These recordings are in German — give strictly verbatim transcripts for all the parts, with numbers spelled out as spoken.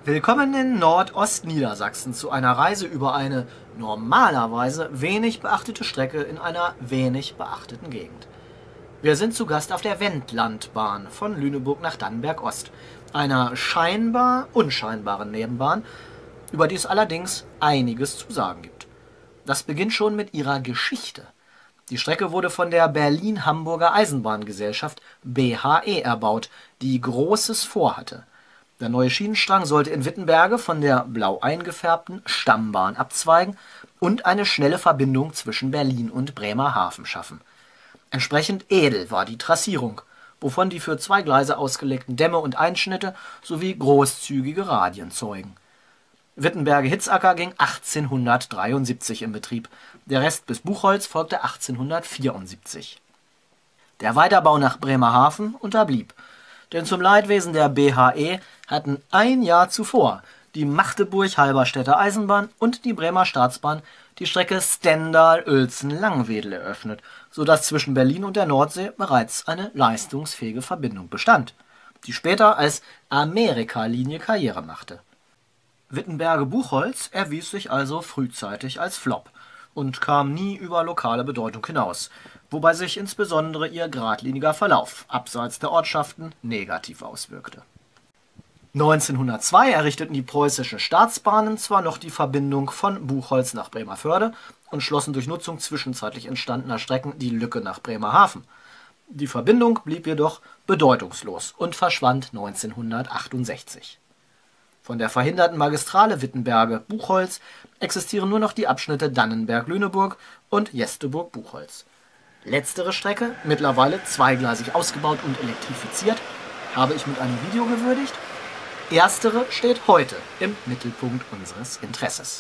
Willkommen in Nordostniedersachsen zu einer Reise über eine normalerweise wenig beachtete Strecke in einer wenig beachteten Gegend. Wir sind zu Gast auf der Wendlandbahn von Lüneburg nach Dannenberg-Ost, einer scheinbar unscheinbaren Nebenbahn, über die es allerdings einiges zu sagen gibt. Das beginnt schon mit ihrer Geschichte. Die Strecke wurde von der Berlin-Hamburger Eisenbahngesellschaft B H E erbaut, die Großes vorhatte. Der neue Schienenstrang sollte in Wittenberge von der blau eingefärbten Stammbahn abzweigen und eine schnelle Verbindung zwischen Berlin und Bremerhaven schaffen. Entsprechend edel war die Trassierung, wovon die für zwei Gleise ausgelegten Dämme und Einschnitte sowie großzügige Radien zeugen. Wittenberge-Hitzacker ging achtzehnhundertdreiundsiebzig in Betrieb, der Rest bis Buchholz folgte achtzehnhundertvierundsiebzig. Der Weiterbau nach Bremerhaven unterblieb, denn zum Leidwesen der B H E hatten ein Jahr zuvor die Magdeburg-Halberstädter Eisenbahn und die Bremer Staatsbahn die Strecke Stendal-Uelzen-Langwedel eröffnet, sodass zwischen Berlin und der Nordsee bereits eine leistungsfähige Verbindung bestand, die später als Amerika-Linie Karriere machte. Wittenberge-Buchholz erwies sich also frühzeitig als Flop und kam nie über lokale Bedeutung hinaus, wobei sich insbesondere ihr geradliniger Verlauf abseits der Ortschaften negativ auswirkte. neunzehnhundertzwei errichteten die preußischen Staatsbahnen zwar noch die Verbindung von Buchholz nach Bremervörde und schlossen durch Nutzung zwischenzeitlich entstandener Strecken die Lücke nach Bremerhaven. Die Verbindung blieb jedoch bedeutungslos und verschwand neunzehnhundertachtundsechzig. Von der verhinderten Magistrale Wittenberge-Buchholz existieren nur noch die Abschnitte Dannenberg-Lüneburg und Jesteburg-Buchholz. Letztere Strecke, mittlerweile zweigleisig ausgebaut und elektrifiziert, habe ich mit einem Video gewürdigt. Erstere steht heute im Mittelpunkt unseres Interesses.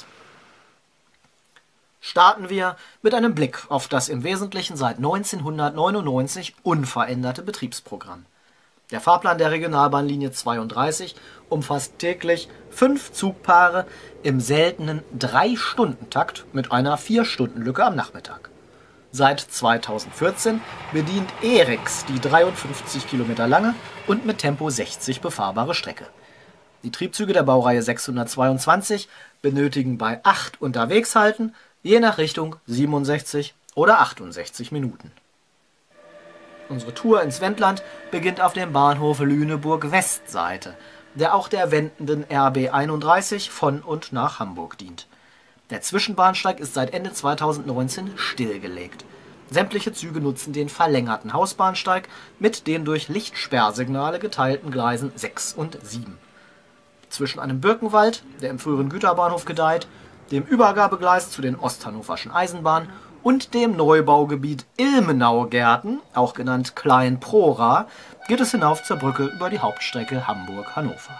Starten wir mit einem Blick auf das im Wesentlichen seit neunzehnhundertneunundneunzig unveränderte Betriebsprogramm. Der Fahrplan der Regionalbahnlinie zweiunddreißig umfasst täglich fünf Zugpaare im seltenen drei-Stunden-Takt mit einer vier-Stunden-Lücke am Nachmittag. Seit zweitausendvierzehn bedient E R I X die dreiundfünfzig Kilometer lange und mit Tempo sechzig befahrbare Strecke. Die Triebzüge der Baureihe sechshundertzweiundzwanzig benötigen bei acht Unterwegshalten je nach Richtung siebenundsechzig oder achtundsechzig Minuten. Unsere Tour ins Wendland beginnt auf dem Bahnhof Lüneburg-Westseite, der auch der wendenden R B einunddreißig von und nach Hamburg dient. Der Zwischenbahnsteig ist seit Ende zweitausendneunzehn stillgelegt. Sämtliche Züge nutzen den verlängerten Hausbahnsteig mit den durch Lichtsperrsignale geteilten Gleisen sechs und sieben. Zwischen einem Birkenwald, der im früheren Güterbahnhof gedeiht, dem Übergabegleis zu den Osthannoverschen Eisenbahnen und dem Neubaugebiet Ilmenau-Gärten, auch genannt Klein-Prora, geht es hinauf zur Brücke über die Hauptstrecke Hamburg-Hannover.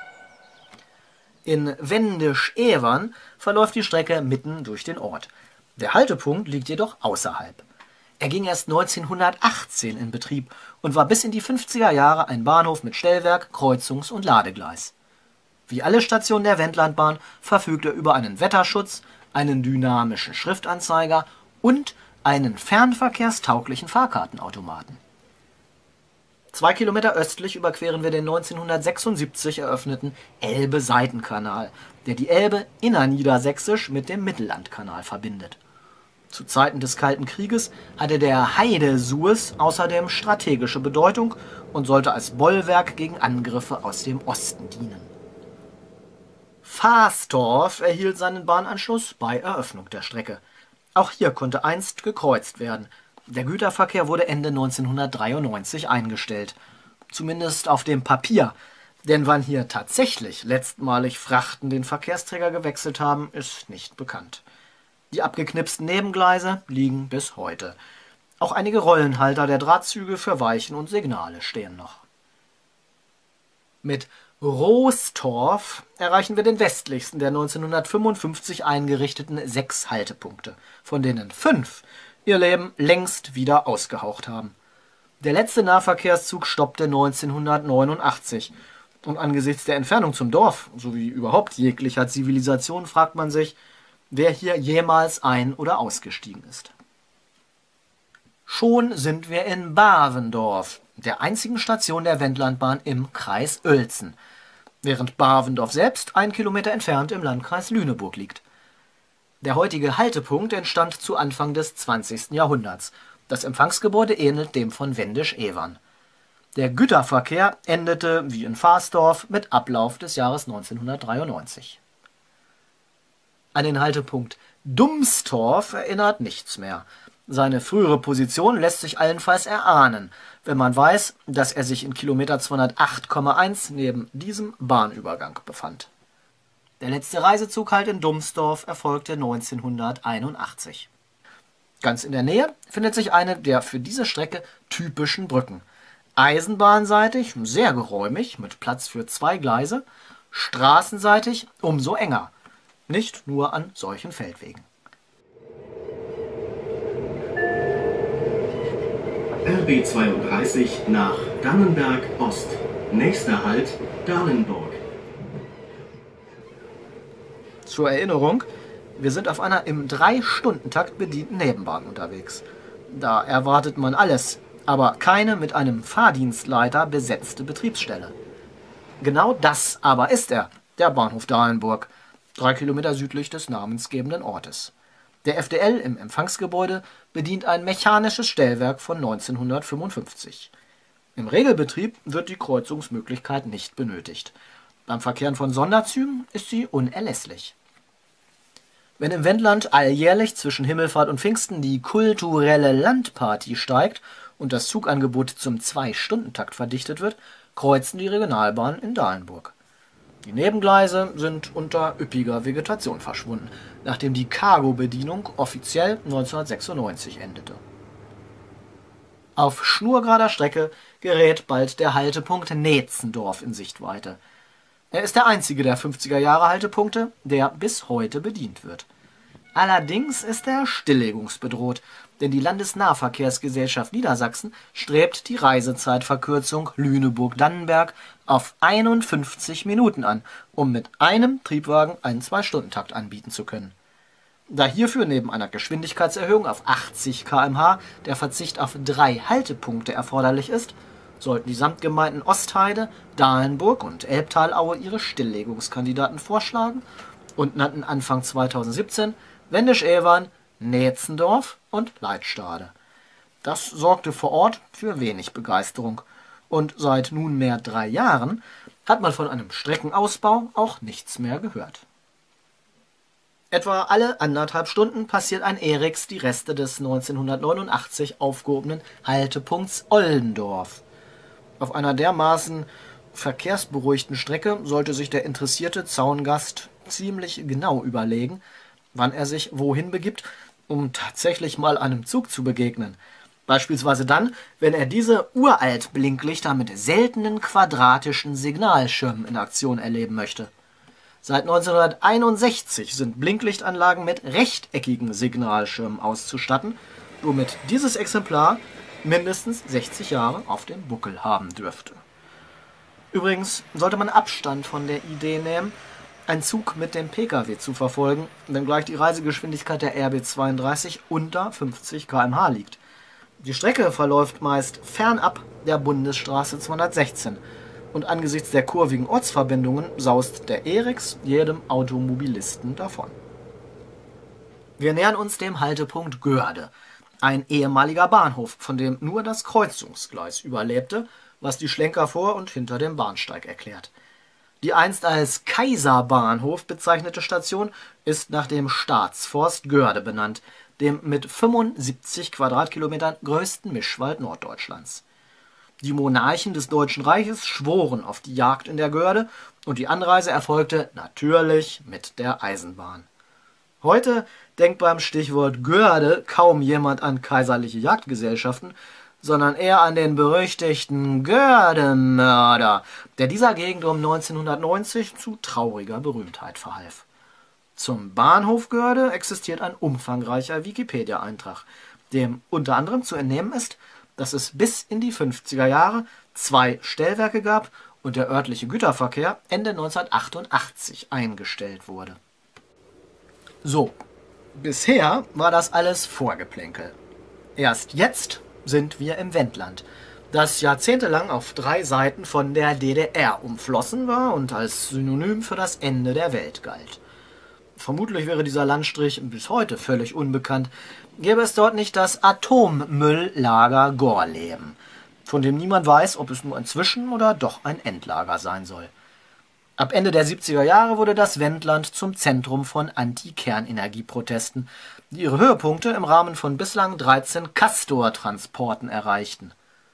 In Wendisch-Evern verläuft die Strecke mitten durch den Ort. Der Haltepunkt liegt jedoch außerhalb. Er ging erst neunzehnhundertachtzehn in Betrieb und war bis in die fünfziger Jahre ein Bahnhof mit Stellwerk, Kreuzungs- und Ladegleis. Wie alle Stationen der Wendlandbahn verfügt er über einen Wetterschutz, einen dynamischen Schriftanzeiger und einen fernverkehrstauglichen Fahrkartenautomaten. Zwei Kilometer östlich überqueren wir den neunzehnhundertsechsundsiebzig eröffneten Elbe-Seitenkanal, der die Elbe innerniedersächsisch mit dem Mittellandkanal verbindet. Zu Zeiten des Kalten Krieges hatte der Heidesues außerdem strategische Bedeutung und sollte als Bollwerk gegen Angriffe aus dem Osten dienen. Fahstorf erhielt seinen Bahnanschluss bei Eröffnung der Strecke. Auch hier konnte einst gekreuzt werden. Der Güterverkehr wurde Ende neunzehnhundertdreiundneunzig eingestellt. Zumindest auf dem Papier. Denn wann hier tatsächlich letztmalig Frachten den Verkehrsträger gewechselt haben, ist nicht bekannt. Die abgeknipsten Nebengleise liegen bis heute. Auch einige Rollenhalter der Drahtzüge für Weichen und Signale stehen noch. Mit Roostorf erreichen wir den westlichsten der neunzehnhundertfünfundfünfzig eingerichteten sechs Haltepunkte, von denen fünf ihr Leben längst wieder ausgehaucht haben. Der letzte Nahverkehrszug stoppte neunzehnhundertneunundachtzig und angesichts der Entfernung zum Dorf sowie überhaupt jeglicher Zivilisation fragt man sich, wer hier jemals ein- oder ausgestiegen ist. Schon sind wir in Bavendorf, der einzigen Station der Wendlandbahn im Kreis Uelzen. während Bavendorf selbst ein Kilometer entfernt im Landkreis Lüneburg liegt. Der heutige Haltepunkt entstand zu Anfang des zwanzigsten Jahrhunderts. Das Empfangsgebäude ähnelt dem von Wendisch-Evern. Der Güterverkehr endete, wie in Fahrsdorf, mit Ablauf des Jahres neunzehnhundertdreiundneunzig. An den Haltepunkt Dumstorf erinnert nichts mehr. Seine frühere Position lässt sich allenfalls erahnen, wenn man weiß, dass er sich in Kilometer zweihundertacht Komma eins neben diesem Bahnübergang befand. Der letzte Reisezug halt in Dumstorf erfolgte neunzehnhunderteinundachtzig. Ganz in der Nähe findet sich eine der für diese Strecke typischen Brücken. Eisenbahnseitig sehr geräumig, mit Platz für zwei Gleise, straßenseitig umso enger, nicht nur an solchen Feldwegen. R B zweiunddreißig nach Dannenberg Ost. Nächster Halt Dahlenburg. Zur Erinnerung, wir sind auf einer im drei-Stunden-Takt bedienten Nebenbahn unterwegs. Da erwartet man alles, aber keine mit einem Fahrdienstleiter besetzte Betriebsstelle. Genau das aber ist er, der Bahnhof Dahlenburg, drei Kilometer südlich des namensgebenden Ortes. Der F D L im Empfangsgebäude bedient ein mechanisches Stellwerk von neunzehnhundertfünfundfünfzig. Im Regelbetrieb wird die Kreuzungsmöglichkeit nicht benötigt. Beim Verkehren von Sonderzügen ist sie unerlässlich. Wenn im Wendland alljährlich zwischen Himmelfahrt und Pfingsten die kulturelle Landparty steigt und das Zugangebot zum Zwei-Stunden-Takt verdichtet wird, kreuzen die Regionalbahnen in Dahlenburg. Die Nebengleise sind unter üppiger Vegetation verschwunden, nachdem die Cargo-Bedienung offiziell neunzehnhundertsechsundneunzig endete. Auf schnurgerader Strecke gerät bald der Haltepunkt Neetzendorf in Sichtweite. Er ist der einzige der fünfziger-Jahre-Haltepunkte, der bis heute bedient wird. Allerdings ist er stilllegungsbedroht, denn die Landesnahverkehrsgesellschaft Niedersachsen strebt die Reisezeitverkürzung Lüneburg-Dannenberg auf einundfünfzig Minuten an, um mit einem Triebwagen einen Zwei-Stunden-Takt anbieten zu können. Da hierfür neben einer Geschwindigkeitserhöhung auf achtzig Kilometer pro Stunde der Verzicht auf drei Haltepunkte erforderlich ist, sollten die Samtgemeinden Ostheide, Dahlenburg und Elbtalaue ihre Stilllegungskandidaten vorschlagen und nannten Anfang zweitausendsiebzehn Wendisch-Evern, Neetzendorf und Leitstade. Das sorgte vor Ort für wenig Begeisterung und seit nunmehr drei Jahren hat man von einem Streckenausbau auch nichts mehr gehört. Etwa alle anderthalb Stunden passiert ein Eriks die Reste des neunzehnhundertneunundachtzig aufgehobenen Haltepunkts Oldendorf. Auf einer dermaßen verkehrsberuhigten Strecke sollte sich der interessierte Zaungast ziemlich genau überlegen, wann er sich wohin begibt, um tatsächlich mal einem Zug zu begegnen. Beispielsweise dann, wenn er diese Uralt-Blinklichter mit seltenen quadratischen Signalschirmen in Aktion erleben möchte. Seit neunzehnhunderteinundsechzig sind Blinklichtanlagen mit rechteckigen Signalschirmen auszustatten, womit dieses Exemplar mindestens sechzig Jahre auf dem Buckel haben dürfte. Übrigens sollte man Abstand von der Idee nehmen, einen Zug mit dem Pkw zu verfolgen, wenngleich die Reisegeschwindigkeit der R B zweiunddreißig unter fünfzig Kilometer pro Stunde liegt. Die Strecke verläuft meist fernab der Bundesstraße zweihundertsechzehn und angesichts der kurvigen Ortsverbindungen saust der Eriks jedem Automobilisten davon. Wir nähern uns dem Haltepunkt Göhrde, ein ehemaliger Bahnhof, von dem nur das Kreuzungsgleis überlebte, was die Schlenker vor und hinter dem Bahnsteig erklärt. Die einst als Kaiserbahnhof bezeichnete Station ist nach dem Staatsforst Göhrde benannt, dem mit fünfundsiebzig Quadratkilometern größten Mischwald Norddeutschlands. Die Monarchen des Deutschen Reiches schworen auf die Jagd in der Göhrde und die Anreise erfolgte natürlich mit der Eisenbahn. Heute denkt beim Stichwort Göhrde kaum jemand an kaiserliche Jagdgesellschaften, sondern eher an den berüchtigten Göhrde-Mörder, der dieser Gegend um neunzehnhundertneunzig zu trauriger Berühmtheit verhalf. Zum Bahnhof Göhrde existiert ein umfangreicher Wikipedia-Eintrag, dem unter anderem zu entnehmen ist, dass es bis in die fünfziger Jahre zwei Stellwerke gab und der örtliche Güterverkehr Ende neunzehnhundertachtundachtzig eingestellt wurde. So, bisher war das alles Vorgeplänkel. Erst jetzt sind wir im Wendland, das jahrzehntelang auf drei Seiten von der D D R umflossen war und als Synonym für das Ende der Welt galt. Vermutlich wäre dieser Landstrich bis heute völlig unbekannt, gäbe es dort nicht das Atommülllager Gorleben, von dem niemand weiß, ob es nur ein Zwischen- oder doch ein Endlager sein soll. Ab Ende der siebziger Jahre wurde das Wendland zum Zentrum von Anti-Kernenergie-Protesten, die ihre Höhepunkte im Rahmen von bislang dreizehn Castor-Transporten erreichten.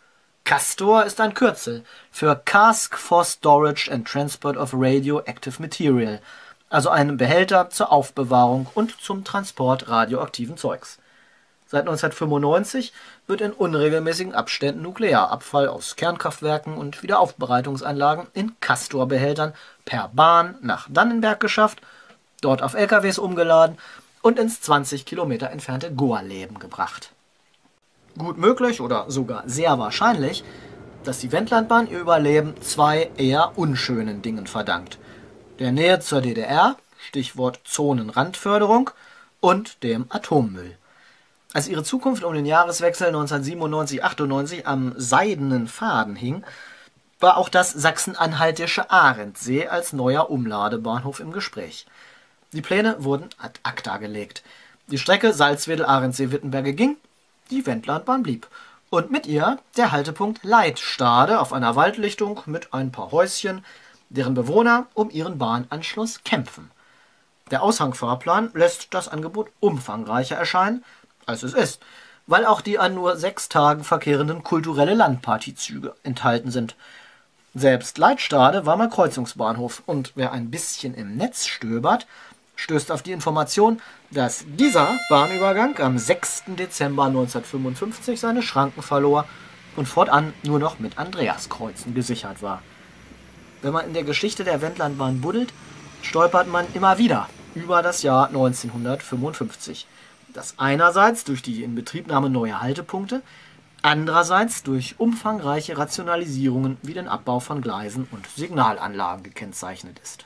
Castor ist ein Kürzel für Cask for Storage and Transport of Radioactive Material, also ein Behälter zur Aufbewahrung und zum Transport radioaktiven Zeugs. Seit neunzehnhundertfünfundneunzig wird in unregelmäßigen Abständen Nuklearabfall aus Kernkraftwerken und Wiederaufbereitungsanlagen in Castor-Behältern per Bahn nach Dannenberg geschafft, dort auf L K Ws umgeladen und ins zwanzig Kilometer entfernte Gorleben gebracht. Gut möglich oder sogar sehr wahrscheinlich, dass die Wendlandbahn ihr Überleben zwei eher unschönen Dingen verdankt: der Nähe zur D D R, Stichwort Zonenrandförderung, und dem Atommüll. Als ihre Zukunft um den Jahreswechsel neunzehnhundertsiebenundneunzig achtundneunzig am seidenen Faden hing, war auch das sachsen-anhaltische Arendsee als neuer Umladebahnhof im Gespräch. Die Pläne wurden ad acta gelegt. Die Strecke Salzwedel-Arendsee-Wittenberge ging, die Wendlandbahn blieb. Und mit ihr der Haltepunkt Leitstade auf einer Waldlichtung mit ein paar Häuschen, deren Bewohner um ihren Bahnanschluss kämpfen. Der Aushangfahrplan lässt das Angebot umfangreicher erscheinen, als es ist, weil auch die an nur sechs Tagen verkehrenden kulturelle Landpartyzüge enthalten sind. Selbst Leitstade war mal Kreuzungsbahnhof, und wer ein bisschen im Netz stöbert, stößt auf die Information, dass dieser Bahnübergang am sechsten Dezember neunzehnhundertfünfundfünfzig seine Schranken verlor und fortan nur noch mit Andreaskreuzen gesichert war. Wenn man in der Geschichte der Wendlandbahn buddelt, stolpert man immer wieder über das Jahr neunzehnhundertfünfundfünfzig. Das einerseits durch die Inbetriebnahme neuer Haltepunkte, andererseits durch umfangreiche Rationalisierungen wie den Abbau von Gleisen und Signalanlagen gekennzeichnet ist.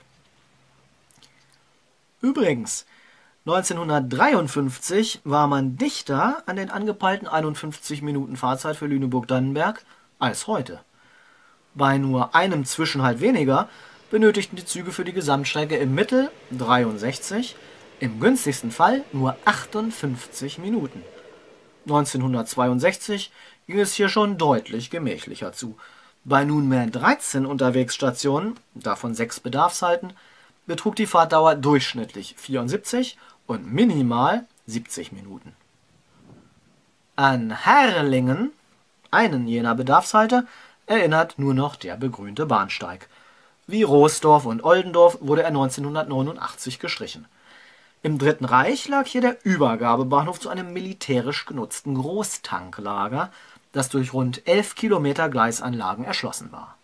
Übrigens, neunzehnhundertdreiundfünfzig war man dichter an den angepeilten einundfünfzig Minuten Fahrzeit für Lüneburg-Dannenberg als heute. Bei nur einem Zwischenhalt weniger benötigten die Züge für die Gesamtstrecke im Mittel dreiundsechzig, im günstigsten Fall nur achtundfünfzig Minuten. neunzehnhundertzweiundsechzig ging es hier schon deutlich gemächlicher zu. Bei nunmehr dreizehn Unterwegsstationen, davon sechs Bedarfshalten, betrug die Fahrtdauer durchschnittlich vierundsiebzig und minimal siebzig Minuten. An Herrlingen, einen jener Bedarfshalte, erinnert nur noch der begrünte Bahnsteig. Wie Roosdorf und Oldendorf wurde er neunzehnhundertneunundachtzig gestrichen. Im Dritten Reich lag hier der Übergabebahnhof zu einem militärisch genutzten Großtanklager, das durch rund elf Kilometer Gleisanlagen erschlossen war.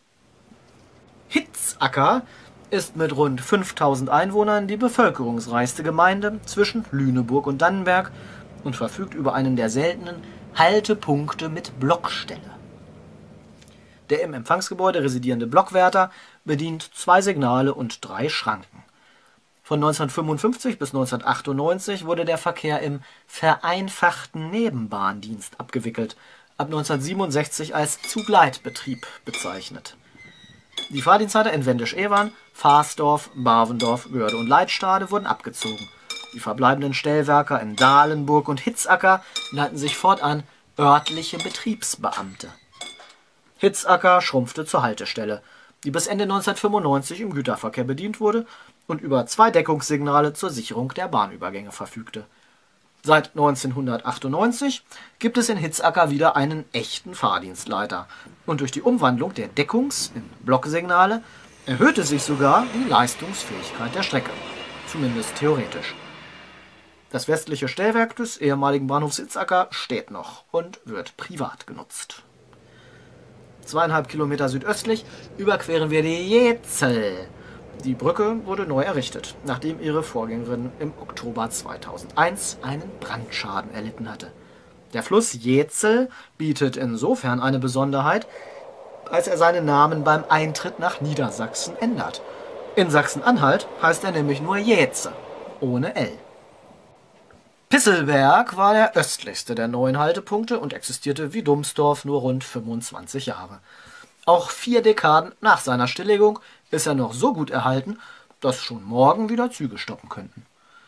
Hitzacker ist mit rund fünftausend Einwohnern die bevölkerungsreichste Gemeinde zwischen Lüneburg und Dannenberg und verfügt über einen der seltenen Haltepunkte mit Blockstelle. Der im Empfangsgebäude residierende Blockwärter bedient zwei Signale und drei Schranken. Von neunzehnhundertfünfundfünfzig bis neunzehnhundertachtundneunzig wurde der Verkehr im vereinfachten Nebenbahndienst abgewickelt, ab neunzehnhundertsiebenundsechzig als Zugleitbetrieb bezeichnet. Die Fahrdienstleiter in Wendisch-Evern, Fahrsdorf, Bavendorf, Göhrde und Leitstade wurden abgezogen. Die verbleibenden Stellwerker in Dahlenburg und Hitzacker nannten sich fortan örtliche Betriebsbeamte. Hitzacker schrumpfte zur Haltestelle, die bis Ende neunzehnhundertfünfundneunzig im Güterverkehr bedient wurde und über zwei Deckungssignale zur Sicherung der Bahnübergänge verfügte. Seit neunzehnhundertachtundneunzig gibt es in Hitzacker wieder einen echten Fahrdienstleiter, und durch die Umwandlung der Deckungs- in Blocksignale erhöhte sich sogar die Leistungsfähigkeit der Strecke, zumindest theoretisch. Das westliche Stellwerk des ehemaligen Bahnhofs Hitzacker steht noch und wird privat genutzt. Zweieinhalb Kilometer südöstlich überqueren wir die Jezel. Die Brücke wurde neu errichtet, nachdem ihre Vorgängerin im Oktober zweitausendeins einen Brandschaden erlitten hatte. Der Fluss Jezel bietet insofern eine Besonderheit, als er seinen Namen beim Eintritt nach Niedersachsen ändert. In Sachsen-Anhalt heißt er nämlich nur Jeze, ohne L. Pisselberg war der östlichste der neuen Haltepunkte und existierte wie Dumsdorf nur rund fünfundzwanzig Jahre. Auch vier Dekaden nach seiner Stilllegung ist er noch so gut erhalten, dass schon morgen wieder Züge stoppen könnten.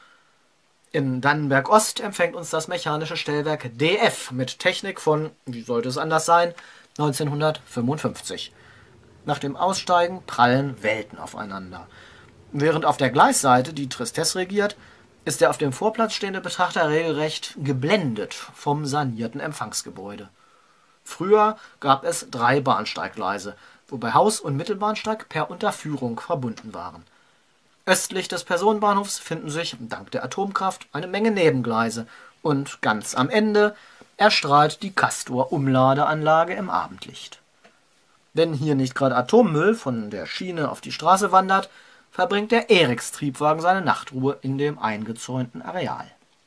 In Dannenberg Ost empfängt uns das mechanische Stellwerk D F mit Technik von, wie sollte es anders sein, neunzehnhundertfünfundfünfzig. Nach dem Aussteigen prallen Welten aufeinander. Während auf der Gleisseite die Tristesse regiert, ist der auf dem Vorplatz stehende Betrachter regelrecht geblendet vom sanierten Empfangsgebäude. Früher gab es drei Bahnsteiggleise, wobei Haus- und Mittelbahnsteig per Unterführung verbunden waren. Östlich des Personenbahnhofs finden sich, dank der Atomkraft, eine Menge Nebengleise und ganz am Ende erstrahlt die Castor-Umladeanlage im Abendlicht. Wenn hier nicht gerade Atommüll von der Schiene auf die Straße wandert, verbringt der Eriks-Triebwagen seine Nachtruhe in dem eingezäunten Areal.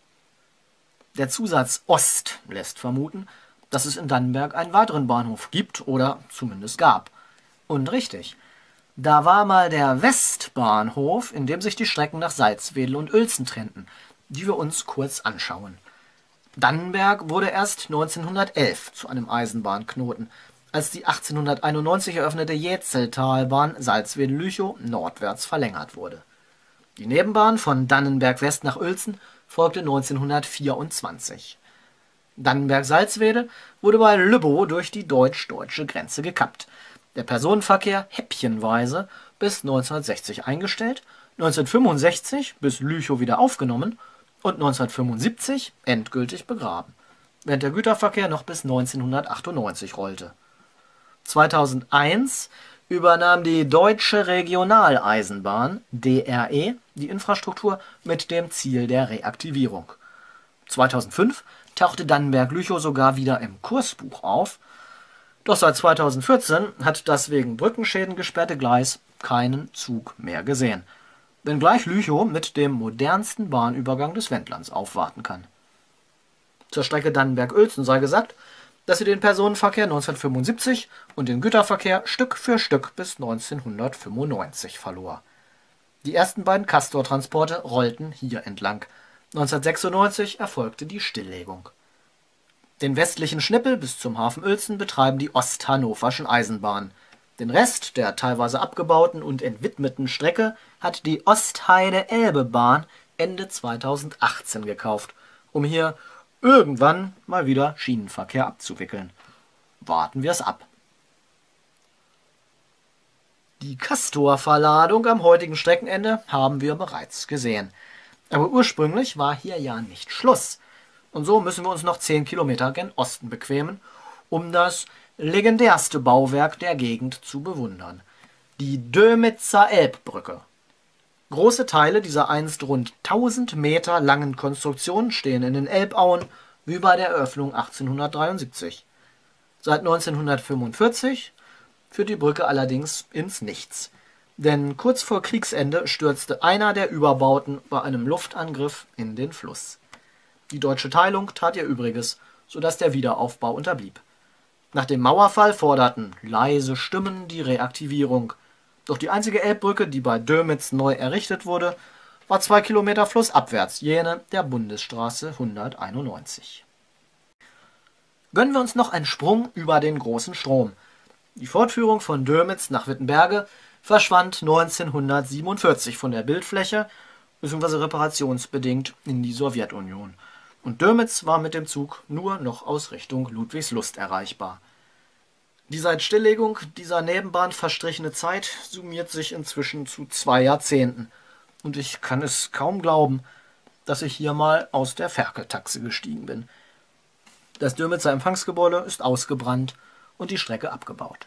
Der Zusatz Ost lässt vermuten, dass es in Dannenberg einen weiteren Bahnhof gibt oder zumindest gab. Und richtig, da war mal der Westbahnhof, in dem sich die Strecken nach Salzwedel und Uelzen trennten, die wir uns kurz anschauen. Dannenberg wurde erst neunzehnhundertelf zu einem Eisenbahnknoten, als die achtzehnhunderteinundneunzig eröffnete Jätzeltalbahn Salzwedel-Lüchow nordwärts verlängert wurde. Die Nebenbahn von Dannenberg West nach Uelzen folgte neunzehnhundertvierundzwanzig. Dannenberg-Salzwedel wurde bei Lübbow durch die deutsch-deutsche Grenze gekappt. Der Personenverkehr häppchenweise bis neunzehnhundertsechzig eingestellt, neunzehnhundertfünfundsechzig bis Lüchow wieder aufgenommen und neunzehnhundertfünfundsiebzig endgültig begraben, während der Güterverkehr noch bis neunzehnhundertachtundneunzig rollte. zweitausendeins übernahm die Deutsche Regionaleisenbahn D R E die Infrastruktur mit dem Ziel der Reaktivierung. zweitausendfünf tauchte Dannenberg-Lüchow sogar wieder im Kursbuch auf, doch seit zweitausendvierzehn hat das wegen Brückenschäden gesperrte Gleis keinen Zug mehr gesehen, wenngleich Lüchow mit dem modernsten Bahnübergang des Wendlands aufwarten kann. Zur Strecke Dannenberg-Uelzen sei gesagt, dass sie den Personenverkehr neunzehnhundertfünfundsiebzig und den Güterverkehr Stück für Stück bis neunzehnhundertfünfundneunzig verlor. Die ersten beiden Castor-Transporte rollten hier entlang. neunzehnhundertsechsundneunzig erfolgte die Stilllegung. Den westlichen Schnippel bis zum Hafen Uelzen betreiben die Osthannoverschen Eisenbahnen. Den Rest der teilweise abgebauten und entwidmeten Strecke hat die Ostheide-Elbe-Bahn Ende zweitausendachtzehn gekauft, um hier irgendwann mal wieder Schienenverkehr abzuwickeln. Warten wir es ab. Die Castor-Verladung am heutigen Streckenende haben wir bereits gesehen. Aber ursprünglich war hier ja nicht Schluss. Und so müssen wir uns noch zehn Kilometer gen Osten bequemen, um das legendärste Bauwerk der Gegend zu bewundern. Die Dömitzer Elbbrücke. Große Teile dieser einst rund tausend Meter langen Konstruktion stehen in den Elbauen wie bei der Eröffnung achtzehnhundertdreiundsiebzig. Seit neunzehnhundertfünfundvierzig führt die Brücke allerdings ins Nichts. Denn kurz vor Kriegsende stürzte einer der Überbauten bei einem Luftangriff in den Fluss. Die deutsche Teilung tat ihr Übriges, sodass der Wiederaufbau unterblieb. Nach dem Mauerfall forderten leise Stimmen die Reaktivierung. Doch die einzige Elbbrücke, die bei Dömitz neu errichtet wurde, war zwei Kilometer flussabwärts, jene der Bundesstraße hunderteinundneunzig. Gönnen wir uns noch einen Sprung über den großen Strom. Die Fortführung von Dömitz nach Wittenberge verschwand neunzehnhundertsiebenundvierzig von der Bildfläche bzw. reparationsbedingt in die Sowjetunion. Und Dömitz war mit dem Zug nur noch aus Richtung Ludwigslust erreichbar. Die seit Stilllegung dieser Nebenbahn verstrichene Zeit summiert sich inzwischen zu zwei Jahrzehnten. Und ich kann es kaum glauben, dass ich hier mal aus der Ferkeltaxe gestiegen bin. Das Dömitzer Empfangsgebäude ist ausgebrannt und die Strecke abgebaut.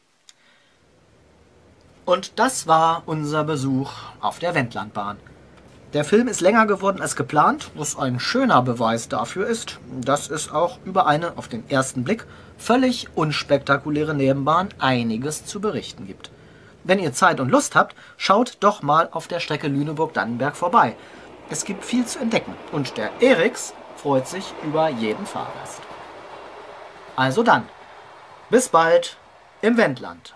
Und das war unser Besuch auf der Wendlandbahn. Der Film ist länger geworden als geplant, was ein schöner Beweis dafür ist, dass es auch über eine auf den ersten Blick völlig unspektakuläre Nebenbahn einiges zu berichten gibt. Wenn ihr Zeit und Lust habt, schaut doch mal auf der Strecke Lüneburg-Dannenberg vorbei. Es gibt viel zu entdecken und der Eriks freut sich über jeden Fahrgast. Also dann, bis bald im Wendland.